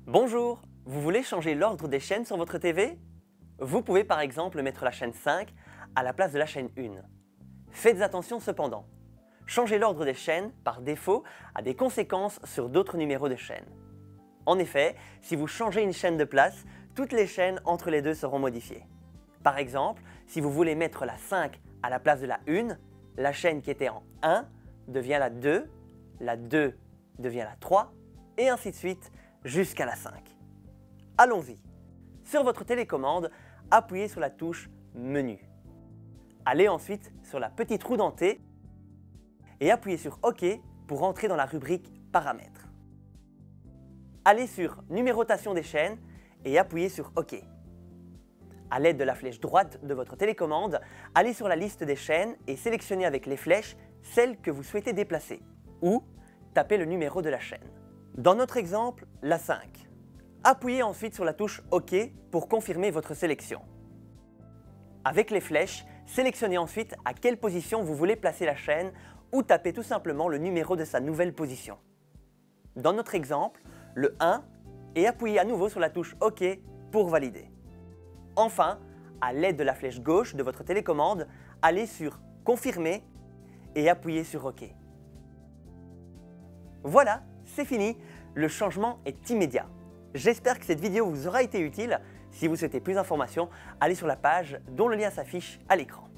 Bonjour, vous voulez changer l'ordre des chaînes sur votre TV? Vous pouvez par exemple mettre la chaîne 5 à la place de la chaîne 1. Faites attention cependant, changer l'ordre des chaînes par défaut a des conséquences sur d'autres numéros de chaîne. En effet, si vous changez une chaîne de place, toutes les chaînes entre les deux seront modifiées. Par exemple, si vous voulez mettre la 5 à la place de la 1, la chaîne qui était en 1 devient la 2 devient la 3, et ainsi de suite jusqu'à la 5. Allons-y. Sur votre télécommande, appuyez sur la touche Menu. Allez ensuite sur la petite roue dentée et appuyez sur OK pour entrer dans la rubrique Paramètres. Allez sur Numérotation des chaînes et appuyez sur OK. À l'aide de la flèche droite de votre télécommande, allez sur la liste des chaînes et sélectionnez avec les flèches celle que vous souhaitez déplacer ou tapez le numéro de la chaîne. Dans notre exemple, la 5. Appuyez ensuite sur la touche OK pour confirmer votre sélection. Avec les flèches, sélectionnez ensuite à quelle position vous voulez placer la chaîne ou tapez tout simplement le numéro de sa nouvelle position. Dans notre exemple, le 1 et appuyez à nouveau sur la touche OK pour valider. Enfin, à l'aide de la flèche gauche de votre télécommande, allez sur Confirmer et appuyez sur OK. Voilà, c'est fini, le changement est immédiat. J'espère que cette vidéo vous aura été utile. Si vous souhaitez plus d'informations, allez sur la page dont le lien s'affiche à l'écran.